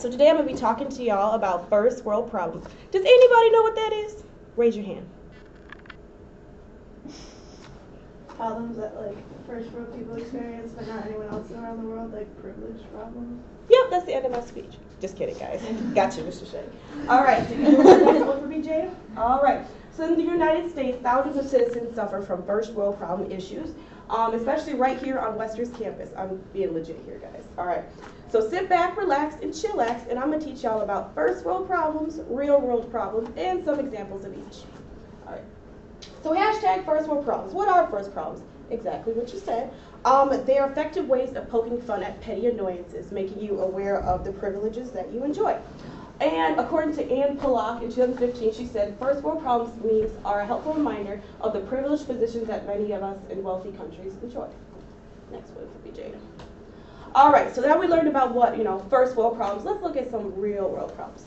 so today I'm going to be talking to y'all about first world problems. Does anybody know what that is? Raise your hand. Problems that like first world people experience, but not anyone else around the world, like privilege problems. Yep, that's the end of my speech. Just kidding, guys. Got you, Mr. Shea. All right, so you know what that is for me, Jada? All right. So in the United States, thousands of citizens suffer from first world problem issues, especially right here on Wester's campus. I'm being legit here, guys. All right. So sit back, relax, and chillax, and I'm going to teach y'all about first world problems, real world problems, and some examples of each. All right. So hashtag first world problems. What are first problems? Exactly what you said. They are effective ways of poking fun at petty annoyances, making you aware of the privileges that you enjoy. And according to Anne Pollock in 2015, she said, first world problems memes are a helpful reminder of the privileged positions that many of us in wealthy countries enjoy. Next one for me, Jada. All right, so now we learned about what, first world problems. Let's look at some real world problems.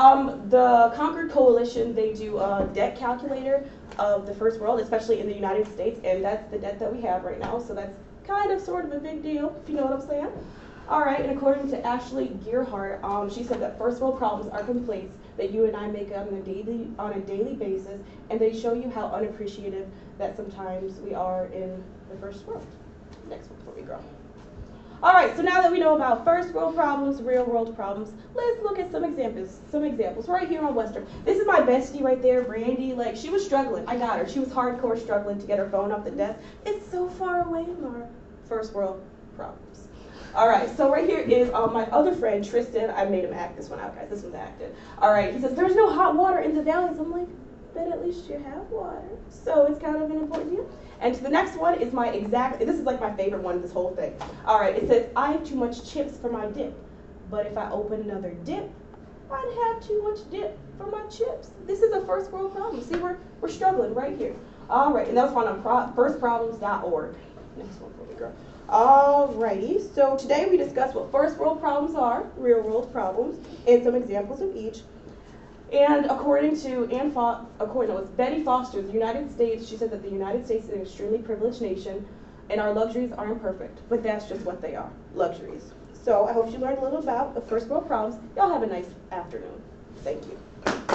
The Concord Coalition, they do a debt calculator of the first world, especially in the United States, and that's the debt that we have right now, so that's kind of sort of a big deal, if you know what I'm saying. All right, and according to Ashley Gearhart, she said that first world problems are complaints that you and I make on a daily basis, and they show you how unappreciative that sometimes we are in the first world. Next one before we go. All right, so now that we know about first world problems, real world problems, let's look at some examples. Right here on Western. This is my bestie right there, Brandy. Like, she was struggling. I got her. She was hardcore struggling to get her phone off the desk. It's so far away from our first world problems. All right, so right here is my other friend, Tristan. I made him act this one out, guys. This one's acted. All right, he says, there's no hot water in the valleys. I'm like, but at least you have water. So it's kind of an important deal. And the next one is this is like my favorite one of this whole thing. All right, it says, I have too much chips for my dip. But if I open another dip, I'd have too much dip for my chips. This is a first world problem. See, we're struggling right here. All right, and that was found on firstproblems.org. Next one for me, girl. Alrighty, so today we discussed what first world problems are, real world problems, and some examples of each. And according to Betty Foster, the United States, she said that the United States is an extremely privileged nation, and our luxuries are imperfect, but that's just what they are, luxuries. So I hope you learned a little about the first world problems. Y'all have a nice afternoon. Thank you.